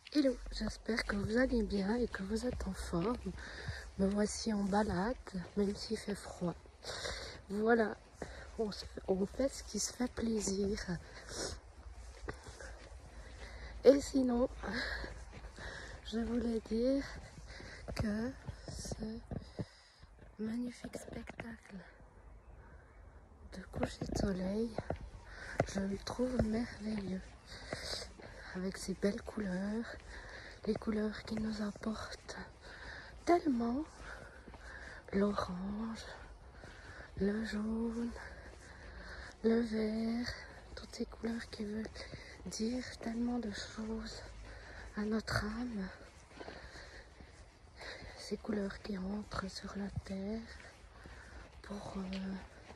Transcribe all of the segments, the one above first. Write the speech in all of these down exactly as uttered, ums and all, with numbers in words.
Hello, j'espère que vous allez bien et que vous êtes en forme. Me voici en balade, même s'il fait froid. Voilà, on, se fait, on fait ce qui se fait plaisir. Et sinon, je voulais dire que ce magnifique spectacle de coucher de soleil, je le trouve merveilleux. Avec ses belles couleurs, les couleurs qui nous apportent tellement l'orange, le jaune, le vert, toutes ces couleurs qui veulent dire tellement de choses à notre âme. Ces couleurs qui entrent sur la terre pour... Euh...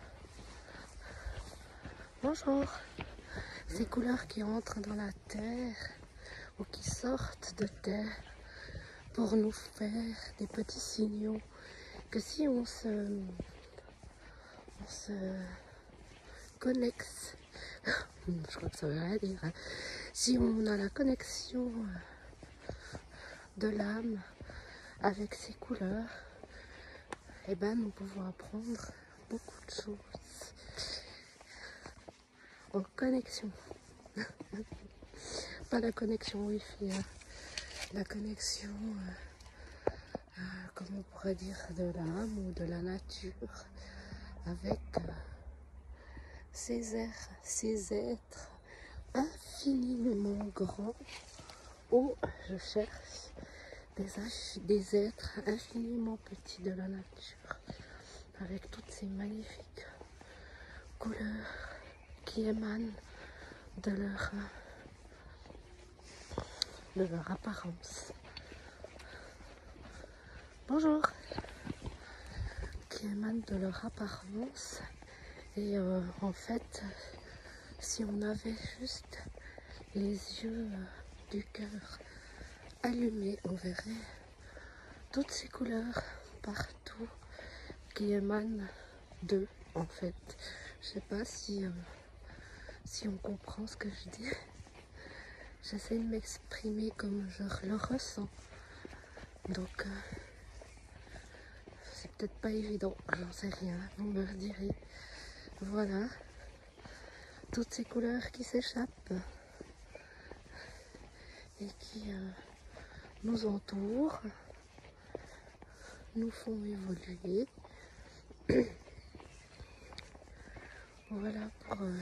Bonjour! Ces couleurs qui entrent dans la terre ou qui sortent de terre pour nous faire des petits signaux que si on se, on se connecte, je crois que ça veut rien dire, hein. Si on a la connexion de l'âme avec ces couleurs, eh ben nous pouvons apprendre beaucoup de choses en connexion. Pas la connexion Wi-Fi, hein. La connexion, euh, euh, comme on pourrait dire, de l'âme ou de la nature avec euh, ces êtres, ces êtres infiniment grands, ou je cherche des, des êtres infiniment petits de la nature, avec toutes ces magnifiques couleurs qui émanent de leur, de leur apparence. Bonjour! Qui émanent de leur apparence. Et euh, en fait, si on avait juste les yeux euh, du cœur allumés, on verrait toutes ces couleurs partout qui émanent d'eux, en fait. Je sais pas si, euh, si on comprend ce que je dis. J'essaie de m'exprimer comme je le ressens. Donc, euh, c'est peut-être pas évident, j'en sais rien, vous me le direz. Voilà, toutes ces couleurs qui s'échappent et qui euh, nous entourent, nous font évoluer. Voilà pour, euh,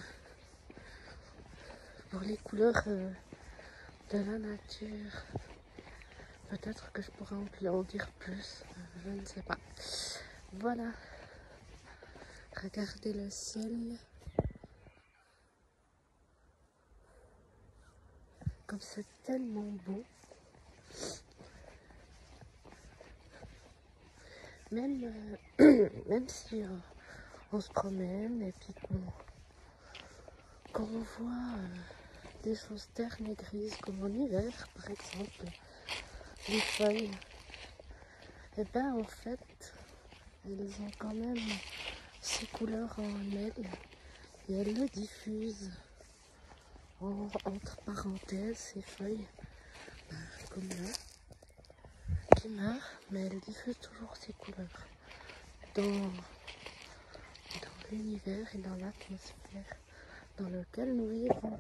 pour les couleurs euh, de la nature. Peut-être que je pourrais en dire plus, euh, je ne sais pas. Voilà, regardez le ciel. Comme c'est tellement beau. Même, euh, même si euh, on se promène et puis qu'on qu'on voit euh, des choses ternes et grises comme en hiver, par exemple, les feuilles, et ben en fait, elles ont quand même ces couleurs en elles et elles le diffusent en, entre parenthèses, ces feuilles, ben, comme là, qui meurent, mais elles diffusent toujours ces couleurs dans, dans l'univers et dans l'atmosphère dans lequel nous vivons.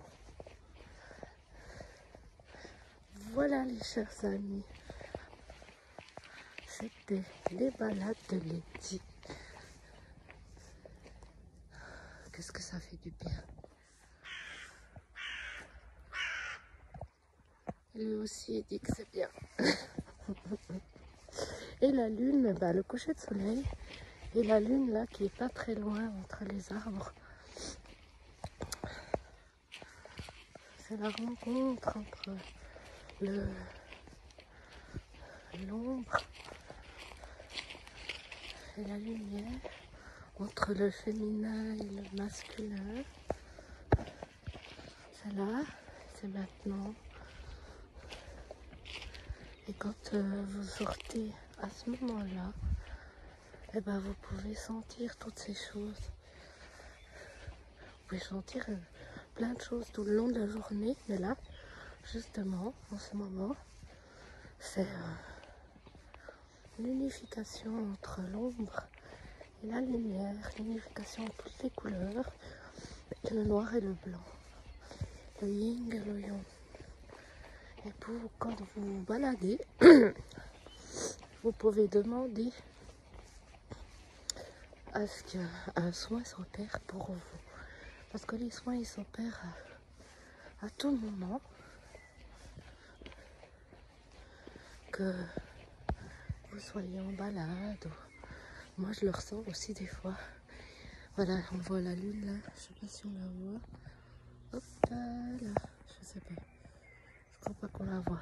Voilà les chers amis, c'était les balades de Letty. Qu'est-ce que ça fait du bien. Lui aussi il dit que c'est bien. Et la lune, bah, le coucher de soleil, et la lune là qui est pas très loin entre les arbres. C'est la rencontre entre le l'ombre et la lumière, entre le féminin et le masculin. C'est là, c'est maintenant. Et quand euh, vous sortez à ce moment-là, eh ben, vous pouvez sentir toutes ces choses. Vous pouvez sentir euh, plein de choses tout le long de la journée, mais là, justement, en ce moment, c'est euh, l'unification entre l'ombre et la lumière, l'unification de toutes les couleurs, le noir et le blanc, le yin et le yang. Et pour quand vous vous baladez, vous pouvez demander à ce qu'un soin s'opère pour vous. Parce que les soins, ils s'opèrent à, à tout moment. Que vous soyez en balade. Ou... Moi, je le ressens aussi des fois. Voilà, on voit la lune là. Je sais pas si on la voit. Hop là. Je sais pas. Je crois pas qu'on la voit.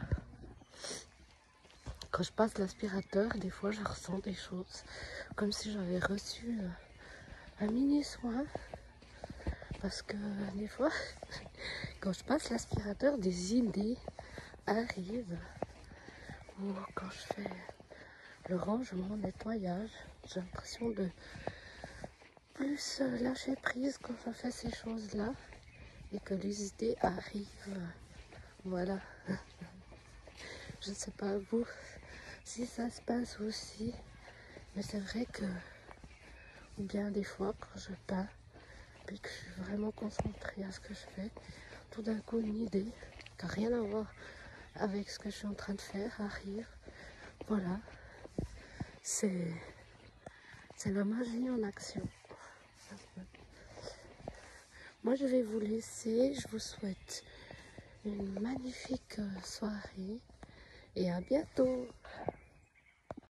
Quand je passe l'aspirateur, des fois, je ressens des choses. Comme si j'avais reçu un mini soin. Parce que des fois, quand je passe l'aspirateur, des idées arrivent. Ou quand je fais le rangement, le nettoyage, j'ai l'impression de plus lâcher prise quand je fais ces choses-là et que les idées arrivent. Voilà. Je ne sais pas vous si ça se passe aussi, mais c'est vrai que, ou bien des fois quand je peins, puis que je suis vraiment concentrée à ce que je fais, tout d'un coup une idée qui n'a rien à voir avec ce que je suis en train de faire arrive. Voilà, c'est c'est la magie en action. Moi je vais vous laisser, je vous souhaite une magnifique soirée et à bientôt.